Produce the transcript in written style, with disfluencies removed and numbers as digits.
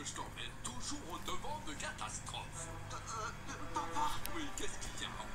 que je t'emmène toujours au devant de catastrophes. Papa, Oui, qu'est-ce qu'il y a?